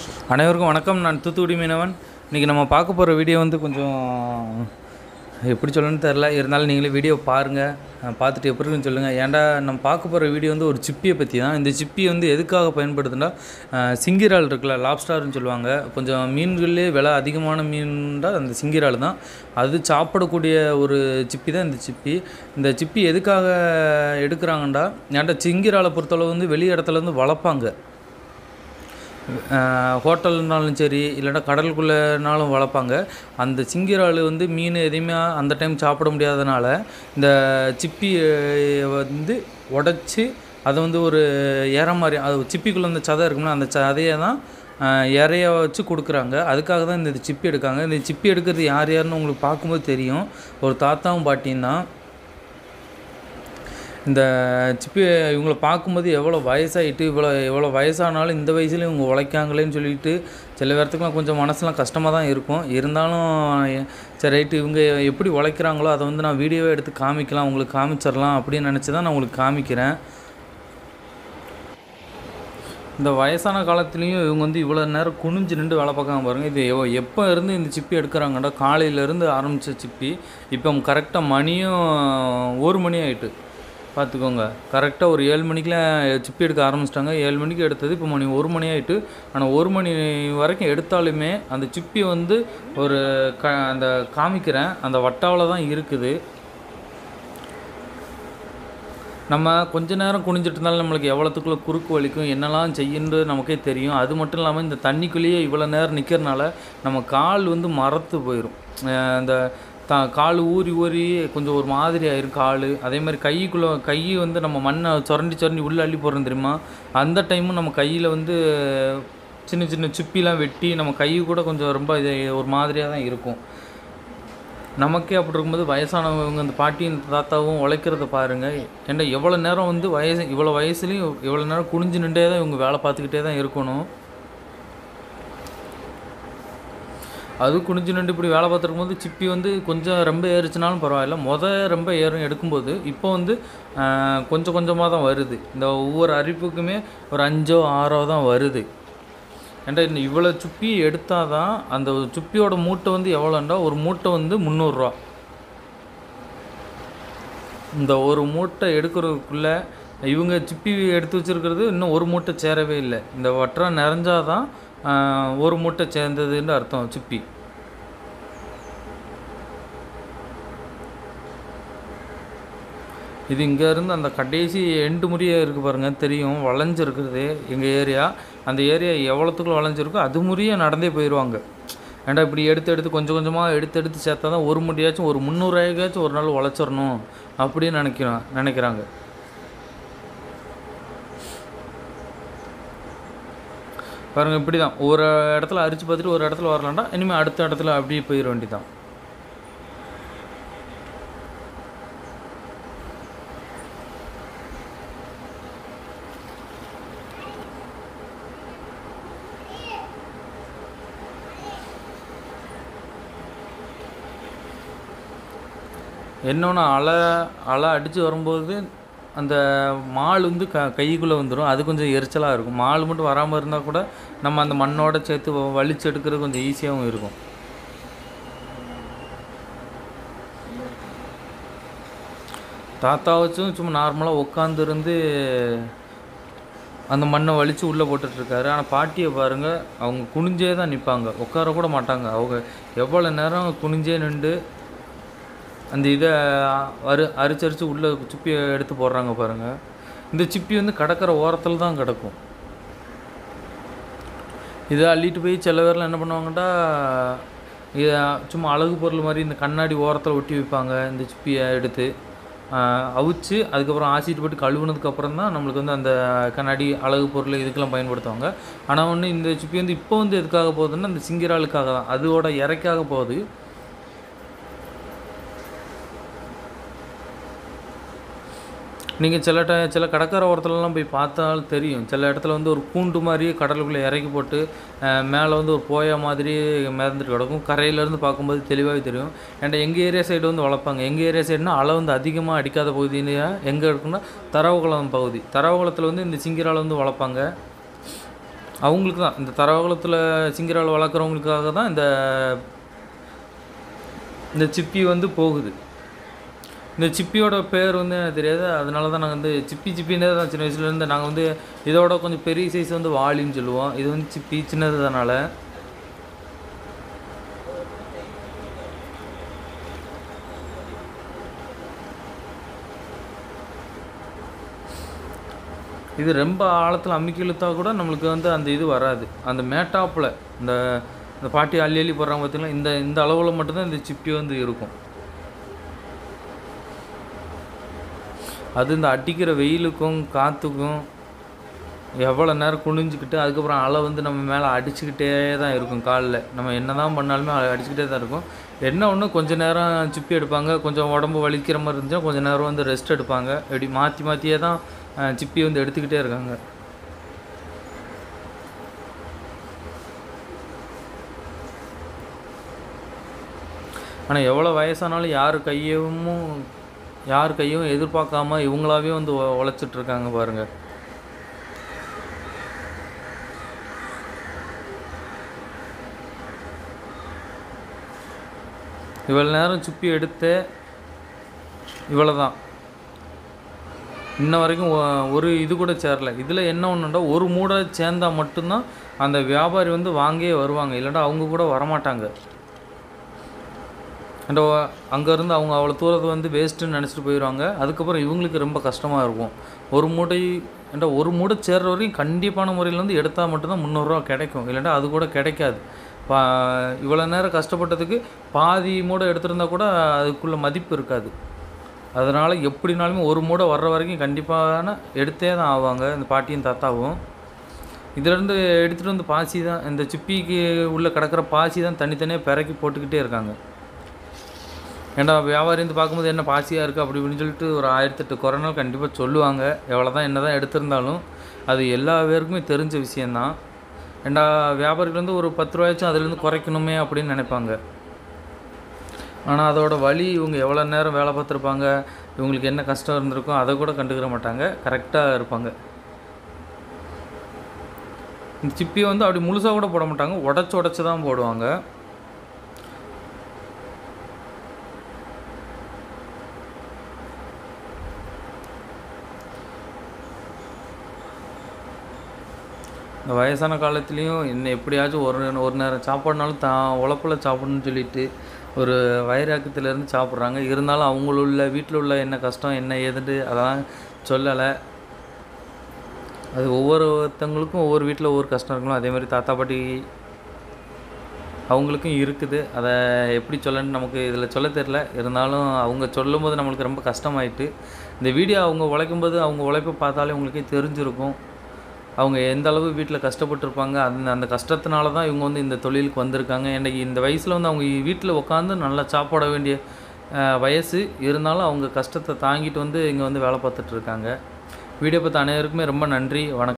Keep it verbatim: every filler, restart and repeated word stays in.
அனைவருக்கும் வணக்கம். நான் தூத்துக்குடி மீனவன். இன்றைக்கி நம்ம பார்க்க போகிற வீடியோ வந்து கொஞ்சம் எப்படி சொல்லணும்னு தெரில, இருந்தாலும் நீங்களே வீடியோ பாருங்கள், பார்த்துட்டு எப்படி இருக்குன்னு சொல்லுங்கள். ஏன்டா நம்ம பார்க்க போகிற வீடியோ வந்து ஒரு சிப்பியை பற்றி தான். இந்த சிப்பி வந்து எதுக்காக பயன்படுதுன்னா, சிங்கிரால் இருக்குல்ல, லாப்ஸ்டார்னு சொல்லுவாங்க. கொஞ்சம் மீன்கள்லேயே விலை அதிகமான மீன்டா அந்த சிங்கிரால் தான். அது சாப்பிடக்கூடிய ஒரு சிப்பி தான் இந்த சிப்பி. இந்த சிப்பி எதுக்காக எடுக்கிறாங்கண்டா, ஏன்டா சிங்கிராலை பொறுத்தளவு வந்து வெளி இடத்துலேருந்து வளர்ப்பாங்க. ஹோட்டல்னாலும் சரி, இல்லைன்னா கடலுக்குள்ளேனாலும் வளர்ப்பாங்க. அந்த சிங்கிரால் வந்து மீன் எதையுமே அந்த டைம் சாப்பிட முடியாதனால இந்த சிப்பி வந்து உடச்சி அதை வந்து ஒரு இற மாதிரி, அது சிப்பிக்குள்ளே அந்த சதை இருக்கும்னா அந்த சதையை தான் இறைய வச்சு கொடுக்குறாங்க. அதுக்காக தான் இந்த சிப்பி எடுக்காங்க. இந்த சிப்பி எடுக்கிறது யார் யாருன்னு உங்களுக்கு பார்க்கும்போது தெரியும். ஒரு தாத்தாவும் பாட்டியும் தான். இந்த சிப்பி இவங்கள பார்க்கும்போது எவ்வளோ வயசாகிட்டு, இவ்வளோ எவ்வளோ வயசானாலும் இந்த வயசுலேயும் இவங்க உழைக்காங்களேன்னு சொல்லிட்டு சில பேர்த்துக்குலாம் கொஞ்சம் மனசுலாம் கஷ்டமாக தான் இருக்கும். இருந்தாலும் சரி ரைட்டு, இவங்க எப்படி உழைக்கிறாங்களோ அதை வந்து நான் வீடியோவே எடுத்து காமிக்கலாம், உங்களுக்கு காமிச்சிடலாம் அப்படின்னு நினச்சி தான் நான் உங்களுக்கு காமிக்கிறேன். இந்த வயசான காலத்துலேயும் இவங்க வந்து இவ்வளோ நேரம் குனிஞ்சு நின்று வேலை பார்க்காம பாருங்கள். இது எவ் எப்போ இருந்து இந்த சிப்பி எடுக்கிறாங்கடா, காலையிலேருந்து ஆரம்பித்த சிப்பி இப்போ கரெக்டாக மணியும் ஒரு மணி ஆகிட்டு பார்த்துக்கோங்க. கரெக்டாக ஒரு ஏழு மணிக்கெலாம் சிப்பி எடுக்க ஆரம்பிச்சிட்டாங்க. ஏழு மணிக்கு எடுத்தது இப்போ மணி ஒரு மணி ஆகிட்டு. ஆனால் ஒரு மணி வரைக்கும் எடுத்தாலுமே அந்த சிப்பி வந்து ஒரு க அந்த காமிக்கிறேன் அந்த வட்டாவில் தான் இருக்குது. நம்ம கொஞ்ச நேரம் குனிஞ்சிட்டு இருந்தாலும் நம்மளுக்கு எவ்வளோத்துக்குள்ளே குறுக்கு வலிக்கும், என்னெல்லாம் செய்யுன்னு நமக்கே தெரியும். அது மட்டும் இல்லாமல் இந்த தண்ணிக்குள்ளேயே இவ்வளோ நேரம் நிற்கிறனால நம்ம கால் வந்து மரத்து போயிடும். அந்த த கால் ஊறி ஊறி கொஞ்சம் ஒரு மாதிரி ஆயிரும் கால். அதே மாதிரி கைக்குள்ளே கை வந்து நம்ம மண்ணை சுரண்டி சுரண்டி உள்ளே அள்ளி போடுறோம் தெரியுமா, அந்த டைமும் நம்ம கையில் வந்து சின்ன சின்ன சிப்பிலாம் வெட்டி நம்ம கை கூட கொஞ்சம் ரொம்ப இது ஒரு மாதிரியாக தான் இருக்கும். நமக்கே அப்படி இருக்கும்போது வயசானவங்க அந்த பாட்டியும் தாத்தாவும் உழைக்கிறத பாருங்கள். ஏன்னா எவ்வளோ நேரம் வந்து வயசு இவ்வளோ வயசுலேயும் இவ்வளோ நேரம் குனிஞ்சு நின்றே தான் இவங்க வேலை பார்த்துக்கிட்டே தான் இருக்கணும். அது குனிஞ்சு நின்று இப்படி வேலை பார்த்துருக்கும் போது சிப்பி வந்து கொஞ்சம் ரொம்ப ஏறிச்சுனாலும் பரவாயில்ல. மொதல் ரொம்ப ஏறும் எடுக்கும்போது இப்போ வந்து கொஞ்சம் கொஞ்சமாக தான் வருது. இந்த ஒவ்வொரு அரிப்புக்குமே ஒரு அஞ்சோ ஆறோ தான் வருது. ஏன்டா இந்த இவ்வளோ சுப்பி எடுத்தால் தான் அந்த சுப்பியோட மூட்டை வந்து எவ்வளோண்டா, ஒரு மூட்டை வந்து முந்நூறுரூவா. இந்த ஒரு மூட்டை எடுக்கிறதுக்குள்ளே இவங்க சிப்பி எடுத்து வச்சுருக்கிறது இன்னும் ஒரு மூட்டை சேரவே இல்லை. இந்த வட்டம் நிறைஞ்சாதான் ஒரு மூட்டை சேர்ந்ததுன்னு அர்த்தம் சிப்பி. இது இங்கேருந்து அந்த கடைசி எண்டு முறியே இருக்குது பாருங்கள், தெரியும் வளைஞ்சிருக்குது எங்கள் ஏரியா. அந்த ஏரியா எவ்வளோத்துக்குள்ள வளைஞ்சிருக்கோ அது முறியே நடந்தே போயிடுவாங்க. ஏன்டா இப்படி எடுத்து எடுத்து கொஞ்சம் கொஞ்சமாக எடுத்து எடுத்து சேர்த்தா தான் ஒரு முடியாச்சும் ஒரு முந்நூறுரூவாய்க்காச்சும் ஒரு நாள் உழைச்சிடணும் அப்படின்னு நினைக்கிறோம் நினைக்கிறாங்க பாருங்கள். இப்படி தான் ஒரு இடத்துல அரிச்சு பார்த்துட்டு ஒரு இடத்துல வரலாம்டா, இனிமேல் அடுத்த இடத்துல அப்படியே போயிட வேண்டியதான். என்னொன்று அலை அலை அடித்து வரும்போது அந்த மால் வந்து க கைக்குள்ளே வந்துடும். அது கொஞ்சம் எரிச்சலாக இருக்கும். மால் மட்டும் வராமல் இருந்தால் கூட நம்ம அந்த மண்ணோட சேர்த்து வலிச்சு எடுக்கிறது கொஞ்சம் ஈஸியாகவும் இருக்கும். தாத்தா வச்சும் சும்மா நார்மலாக உட்காந்துருந்து அந்த மண்ணை வலித்து உள்ளே போட்டுட்ருக்காரு. ஆனால் பாட்டியை பாருங்கள், அவங்க குனிஞ்சே தான் நிற்பாங்க, உட்கார கூட மாட்டாங்க. அவங்க எவ்வளோ நேரம் குனிஞ்சே நின்று அந்த இதை அரு அரிச்சரித்து உள்ளே சிப்பியை எடுத்து போடுறாங்க பாருங்கள். இந்த சிப்பி வந்து கடற்கரை ஓரத்தில் தான் கிடக்கும். இதை அள்ளிட்டு போய் சில பேர்லாம் என்ன பண்ணுவாங்கட்டா, இதை சும்மா அழகு பொருள் மாதிரி இந்த கண்ணாடி ஓரத்தில் ஒட்டி வைப்பாங்க. இந்த சிப்பியை எடுத்து அவிச்சு அதுக்கப்புறம் ஆசிட்டு போட்டு கழுவுனதுக்கப்புறம் தான் நம்மளுக்கு வந்து அந்த கண்ணாடி அழகு பொருள் இதுக்கெல்லாம் பயன்படுத்துவாங்க. ஆனால் ஒன்று இந்த சிப்பி வந்து இப்போ வந்து எதுக்காக போகுதுன்னா அந்த சிங்கிராலுக்காக தான், அதோட இறைக்காக போகுது. நீங்கள் சில ட சில கடற்கரை ஓரத்துலலாம் போய் பார்த்தாலும் தெரியும். சில இடத்துல வந்து ஒரு கூண்டு மாதிரி கடலுக்குள்ளே இறக்கி போட்டு மேலே வந்து ஒரு போயா மாதிரி மிதந்துட்டு கிடக்கும். கரையிலேருந்து பார்க்கும்போது தெளிவாகவே தெரியும். ஏன்டா எங்கள் ஏரியா சைடு வந்து வளர்ப்பாங்க. எங்கள் ஏரியா சைடுனா அலை வந்து அதிகமாக அடிக்காத பகுதின்னு எங்கே இருக்குன்னா தரவகுளம் பகுதி. தரவகுளத்தில் வந்து இந்த சிங்கிரால் வந்து வளர்ப்பாங்க. அவங்களுக்கு தான் இந்த தரவகுளத்தில் சிங்கரால் வளர்க்குறவங்களுக்காக தான் இந்த இந்த சிப்பி வந்து போகுது. இந்த சிப்பியோட பேர் வந்து எனக்கு தெரியாது. அதனால தான் நாங்கள் வந்து சிப்பி சிப்பின்னே தான் சின்ன வயசுலேருந்து நாங்கள் வந்து இதோட கொஞ்சம் பெரிய சைஸ் வந்து வாளின்னு சொல்லுவோம். இது வந்து சிப்பி சின்னதுனால. இது ரொம்ப ஆழத்தில் அமுக்கி இழுத்தா கூட நம்மளுக்கு வந்து அந்த இது வராது. அந்த மேட்டாப்பில் இந்த இந்த பாட்டி அள்ளி அள்ளி போடுறாங்க பார்த்தீங்களா, இந்த இந்த அளவில் மட்டும்தான் இந்த சிப்பி வந்து இருக்கும். அது இந்த அடிக்கிற வெயிலுக்கும் காற்றுக்கும் எவ்வளோ நேரம் குனிஞ்சிக்கிட்டு அதுக்கப்புறம் அலை வந்து நம்ம மேலே அடிச்சுக்கிட்டே தான் இருக்கும். காலில் நம்ம என்ன தான் பண்ணாலுமே அடிச்சுக்கிட்டே தான் இருக்கும். என்ன ஒன்று கொஞ்சம் நேரம் சிப்பி எடுப்பாங்க, கொஞ்சம் உடம்பு வலிக்கிற மாதிரி இருந்துச்சுன்னா கொஞ்சம் நேரம் வந்து ரெஸ்ட் எடுப்பாங்க. இப்படி மாற்றி மாற்றியே தான் சிப்பி வந்து எடுத்துக்கிட்டே இருக்காங்க. ஆனால் எவ்வளோ வயசானாலும் யார் கையவும் யார் கையும் எதிர்பார்க்காம இவங்களாவே வந்து உழைச்சிட்ருக்காங்க பாருங்கள். இவ்வளோ நேரம் சிப்பி எடுத்து இவ்வளோ தான், இன்ன வரைக்கும் ஒரு இது கூட சேரல. இதில் என்ன ஒன்றுண்டா ஒரு மூடை சேர்ந்தால் மட்டும்தான் அந்த வியாபாரி வந்து வாங்கே வருவாங்க, இல்லைன்னா அவங்க கூட வரமாட்டாங்க. அண்ட் அங்கேருந்து அவங்க அவ்வளோ தூரத்தை வந்து வேஸ்ட்டுன்னு நினச்சிட்டு போயிடுவாங்க. அதுக்கப்புறம் இவங்களுக்கு ரொம்ப கஷ்டமாக இருக்கும். ஒரு மூடை என்ற ஒரு மூடை சேர்ற வரைக்கும் கண்டிப்பான முறையில் வந்து எடுத்தால் மட்டும்தான் முந்நூறுரூவா கிடைக்கும், இல்லைன்னா அது கூட கிடைக்காது. பா இவ்வளோ நேரம் கஷ்டப்பட்டதுக்கு பாதி மூடை எடுத்திருந்தால் கூட அதுக்குள்ளே மதிப்பு இருக்காது. அதனால் எப்படினாலுமே ஒரு மூடை வர்ற வரைக்கும் கண்டிப்பான எடுத்தே தான் ஆவாங்க இந்த பாட்டியும் தாத்தாவும். இதிலேருந்து எடுத்துகிட்டு வந்து பாசி தான், இந்த சிப்பிக்கு உள்ளே கிடக்கிற பாசி தான் தனித்தனியாக பிறக்கி போட்டுக்கிட்டே இருக்காங்க. ஏன்னா வியாபாரி வந்து பார்க்கும்போது என்ன பாசியாக இருக்குது அப்படி இப்படின்னு சொல்லிட்டு ஒரு ஆயிரத்தெட்டு குறைநாள் கண்டிப்பாக சொல்லுவாங்க. எவ்வளோ தான் என்ன தான் எடுத்திருந்தாலும் அது எல்லா பேருக்குமே தெரிஞ்ச விஷயந்தான். ஏண்டா வியாபாரிகள் வந்து ஒரு பத்து ரூபாயாச்சும் அதுலேருந்து குறைக்கணுமே அப்படின்னு நினைப்பாங்க. ஆனால் அதோட வலி இவங்க எவ்வளோ நேரம் வேலை பார்த்துருப்பாங்க, இவங்களுக்கு என்ன கஷ்டம் இருந்திருக்கும் அதை கூட கண்டுக்கிற மாட்டாங்க, கரெக்டாக இருப்பாங்க. இந்த சிப்பியை வந்து அப்படி முழுசாக கூட போட மாட்டாங்க, உடச்சி உடச்சி தான் போடுவாங்க. இந்த வயசான காலத்துலேயும் என்ன எப்படியாச்சும் ஒரு ஒரு நேரம் சாப்பாடுனாலும் தான் உழப்பில் சாப்பிடணும்னு சொல்லிட்டு ஒரு வயிறாக்கத்துலேருந்து சாப்பிட்றாங்க. இருந்தாலும் அவங்களுள்ள வீட்டில் உள்ள என்ன கஷ்டம் என்ன ஏதுன்ட்டு அதெல்லாம் சொல்லலை. அது ஒவ்வொருத்தவங்களுக்கும் ஒவ்வொரு வீட்டில் ஒவ்வொரு கஷ்டம் இருக்கணும். அதேமாதிரி தாத்தா பாட்டி அவங்களுக்கும் இருக்குது. அதை எப்படி சொல்லணும்னு நமக்கு இதில் சொல்ல தெரில. இருந்தாலும் அவங்க சொல்லும் போது நம்மளுக்கு ரொம்ப கஷ்டமாயிட்டு. இந்த வீடியோ அவங்க உழைக்கும்போது அவங்க உழைப்பை பார்த்தாலே உங்களுக்கே தெரிஞ்சிருக்கும் அவங்க எந்த அளவு வீட்டில் கஷ்டப்பட்டுருப்பாங்க. அந்த அந்த கஷ்டத்தினால தான் இவங்க வந்து இந்த தொழிலுக்கு வந்திருக்காங்க. இன்றைக்கி இந்த வயசில் வந்து அவங்க வீட்டில் உட்காந்து நல்லா சாப்பிட வேண்டிய வயசு இருந்தாலும் அவங்க கஷ்டத்தை தாங்கிட்டு வந்து இங்கே வந்து வேலை பார்த்துட்ருக்காங்க. வீடியோ பார்த்த அனைவருக்குமே ரொம்ப நன்றி, வணக்கம்.